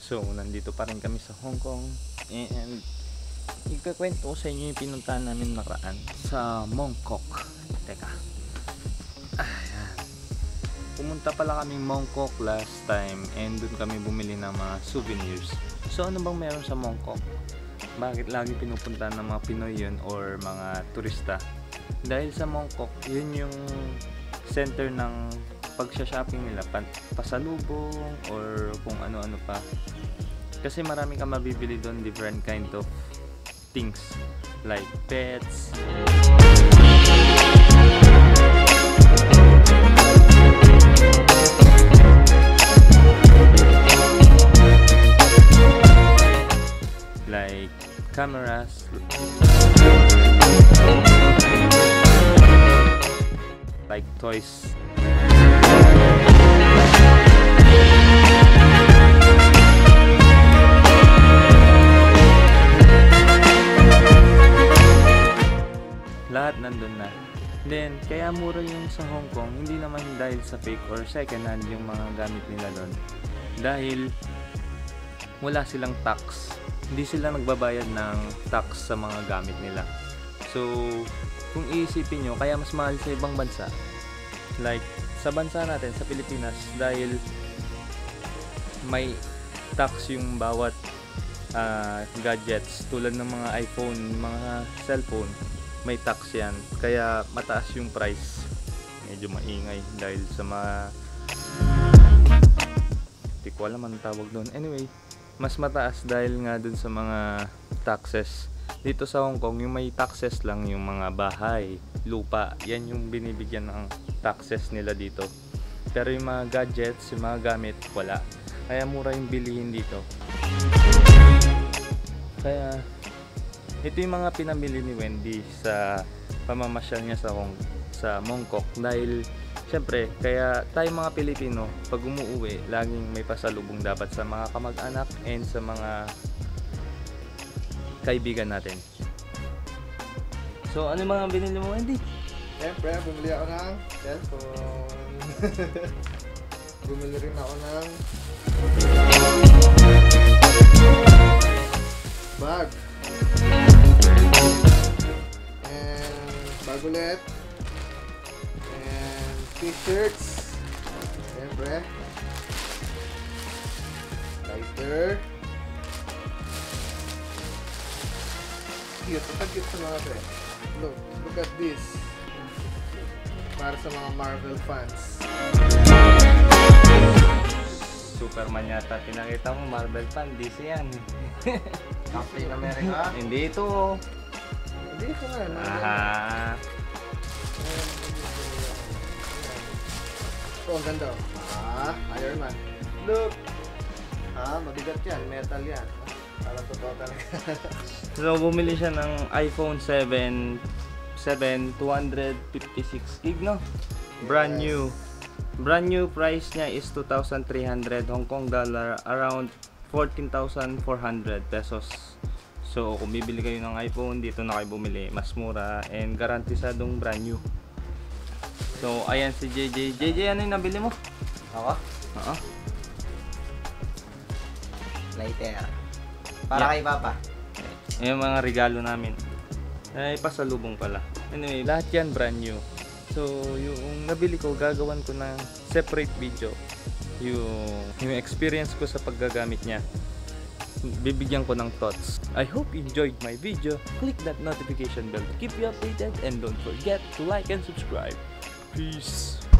So, nandito pa rin kami sa Hong Kong and ikakwento ko sa inyo yung pinuntahan namin nakaraan sa Mongkok. Teka. Ayan. Pumunta pala kaming Mongkok last time and dun kami bumili ng mga souvenirs. So, ano bang meron sa Mongkok? Bakit lagi pinupuntahan ng mga Pinoy yun or mga turista? Dahil sa Mongkok, yun yung center ng pagsha-shopping nila, pasalubong or kung ano-ano pa. Kasi marami kang mabibili doon, different kind of things like pets, like cameras, like toys. Lahat nandun na. Then, kaya mura yung sa Hong Kong, hindi naman dahil sa fake or second hand yung mga gamit nila doon. Dahil wala silang tax. Hindi sila nagbabayad ng tax sa mga gamit nila. So, kung iisipin nyo, kaya mas mahal sa ibang bansa. Like, sa bansa natin, sa Pilipinas, dahil may tax yung bawat gadgets, tulad ng mga iPhone, mga cellphone, may tax yan, kaya mataas yung price. Medyo maingay dahil sa mga hindi ko alam anong tawag doon. Anyway, mas mataas dahil nga dun sa mga taxes. Dito sa Hong Kong, yung may taxes lang yung mga bahay, lupa, yan yung binibigyan ng taxes nila dito. Pero yung mga gadgets, yung mga gamit, wala. Kaya mura yung bilihin dito. Kaya ito yung mga pinamili ni Wendy sa pamamasyal niya sa Mongkok. Dahil syempre, kaya tayo mga Pilipino, pag umuwi, laging may pasalubong dapat sa mga kamag-anak and sa mga kaibigan natin. So, ano yung mga binili mo, Wendy? Siyempre, bumili ako ng cellphone. Bumili rin ako ng bag. And bag ulit. And t-shirts. Siyempre. Lighter. Cute. Cute sa mga tre. Look at this. Para sa mga Marvel fans. Superman yata. Pinakita mo, Marvel fan. DC yan. Captain America. Hindi ito. Hindi ko nga. Aha. Oh, ang ganda. Iron Man. Look. Mabigat yan. Metal yan. Parang totoo talaga. So, bumili siya ng iPhone 7 256 gig, no? Brand new. Brand new price niya is 2,300 Hong Kong dollar, around 14,400 pesos. So, kung bibili kayo ng iPhone, dito na kayo bumili. Mas mura and garantisadong brand new. So, ayan si JJ. JJ, ano yung nabili mo? Ako? Oo. Lighter. Para kay Papa. Yung mga regalo namin. Ay, pasalubong pala. Anyway, lahat yan brand new. So, yung nabili ko, gagawan ko ng separate video. Yung experience ko sa paggagamit niya. Bibigyan ko ng thoughts. I hope you enjoyed my video. Click that notification bell to keep you updated and don't forget to like and subscribe. Peace!